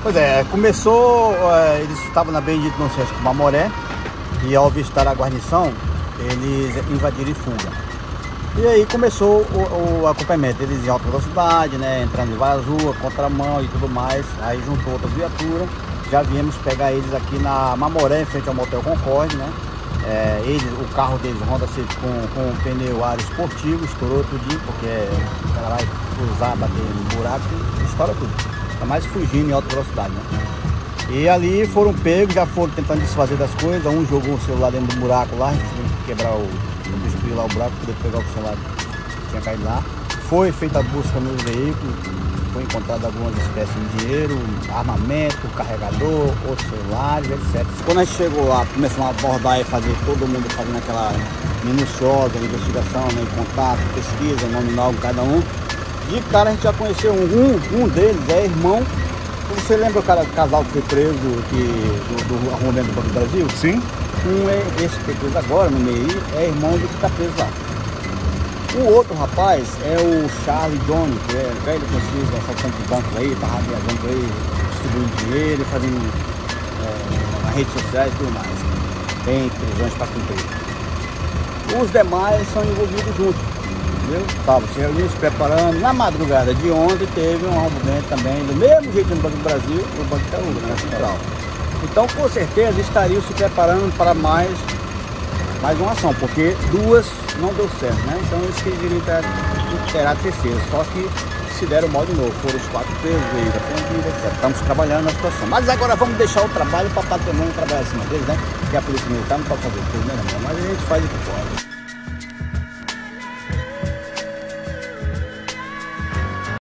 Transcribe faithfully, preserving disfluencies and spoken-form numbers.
Pois é, começou, é, eles estavam na Benedito Inocêncio com Mamoré e ao avistar a guarnição, eles invadiram em fuga. E aí começou o, o acompanhamento, eles em alta velocidade, né, entrando em várias ruas, contramão e tudo mais. Aí juntou outras viaturas, já viemos pegar eles aqui na Mamoré, em frente ao Motel Concorde, né. É, eles, o carro deles, o Honda Civic com, com um pneu aro esportivo, estourou tudinho, porque o cara vai cruzar, bater no buraco e estoura tudo. Tá mais fugindo em alta velocidade, né. E ali foram pegos, já foram tentando desfazer das coisas. Um jogou o celular dentro do buraco lá, a gente teve que quebrar o, destruir lá o buraco, poder pegar o celular que tinha caído lá. Foi feita a busca no veículo, foi encontrado algumas espécies de dinheiro, armamento, carregador, outros celulares, etcétera. Quando a gente chegou lá, começamos a abordar e fazer, todo mundo fazendo aquela minuciosa investigação, né, em contato, pesquisa, nominal cada um. De cara a gente já conheceu um, um, um deles é irmão. Você lembra o cara, casal que foi preso que, do, do arrombamento do Banco do Brasil? Sim. Um é esse que foi preso agora, no meio, é irmão do que está preso lá. O outro rapaz é o Charlie Johnny, que é velho conhecido, assaltante de banco aí, tá viajando por aí, distribuindo dinheiro, fazendo é, nas redes sociais e tudo mais. Tem prisões para cumprir. Os demais são envolvidos juntos. Entendeu? Estavam se reunindo, se preparando. Na madrugada de ontem teve um arrombamento também, do mesmo jeito no Banco do Brasil, no Banco Itaú, na Central. Então, com certeza, estariam se preparando para mais, mais uma ação, porque duas não deu certo, né? Então, eles queriam ter, terá a terceira, só que se deram mal de novo. Foram os quatro presos, etcétera. Estamos trabalhando na situação. Mas agora vamos deixar o trabalho para o patrimônio trabalhar acima deles, né? Que a Polícia Militar não pode fazer tudo, né? Mas a gente faz o que pode.